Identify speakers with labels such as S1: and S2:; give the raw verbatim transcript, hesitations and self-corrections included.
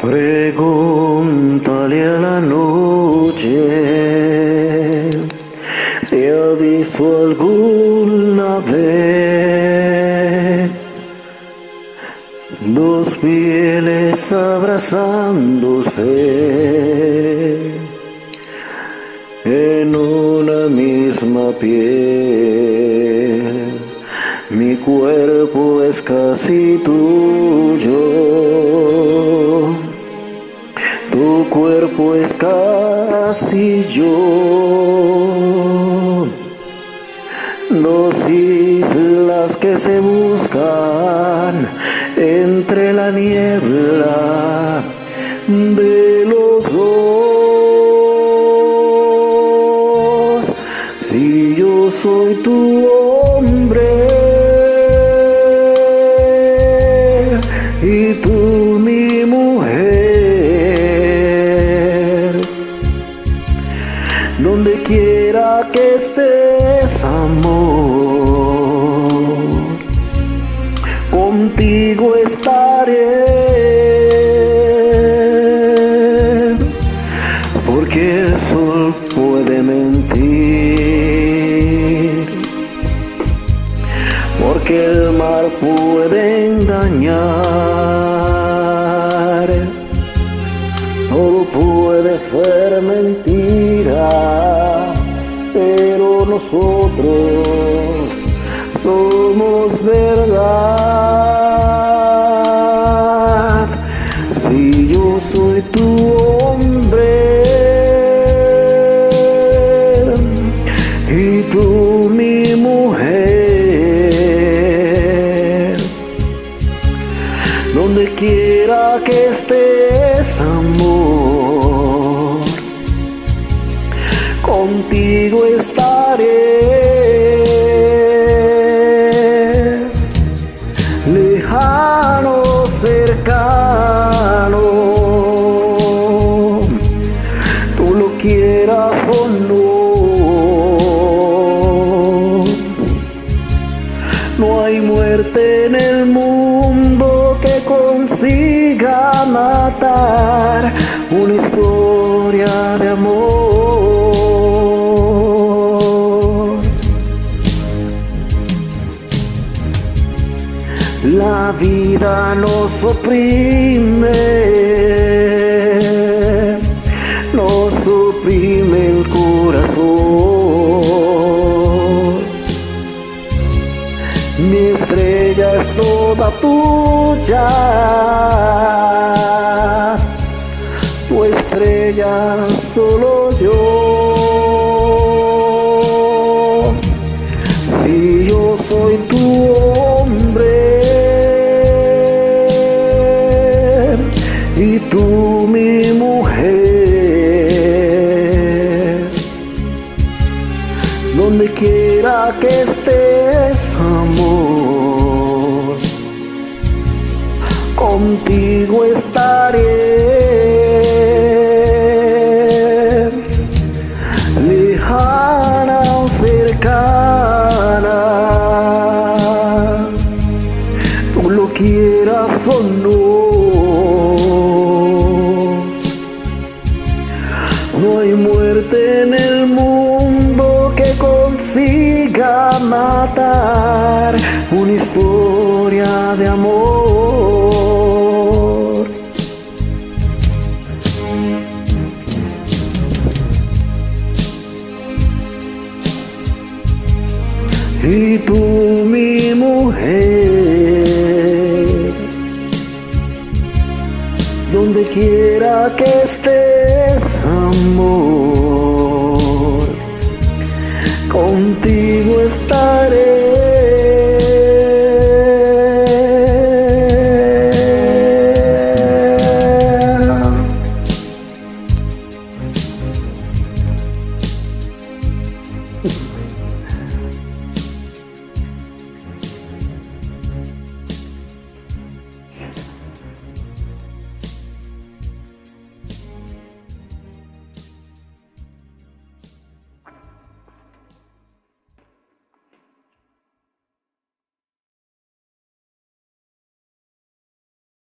S1: Pregúntale a la noche si ha visto alguna vez dos pieles abrazándose en una misma piel. Mi cuerpo es casi tuyo, tu cuerpo es casi yo. Dos islas que se buscan entre la niebla de los dos. Si yo soy tu hombre y tú mi mujer, donde quiera que estés, amor, contigo estaré, porque el sol puede mentir, porque el mar puede engañar, todo puede ser mentira, pero nosotros somos verdad. Si yo soy tu hombre y tú mi mujer, donde quiera que estés, amor, contigo estaré, lejano, cercano, tú lo quieras o no. No hay muerte en el mundo que consiga matar una historia de amor. La vida nos oprime, nos oprime el corazón. Mi estrella es toda tuya, tu estrella solo yo. Si yo soy tu hombre y tú mi mujer, donde quiera que estés, amor, contigo estaré, lejana o cercana, tú lo quieras o no. No hay muerte en el mundo que consiga matar una historia de amor. Y tú mi mujer, donde quiera que estés, amor, contigo estaré.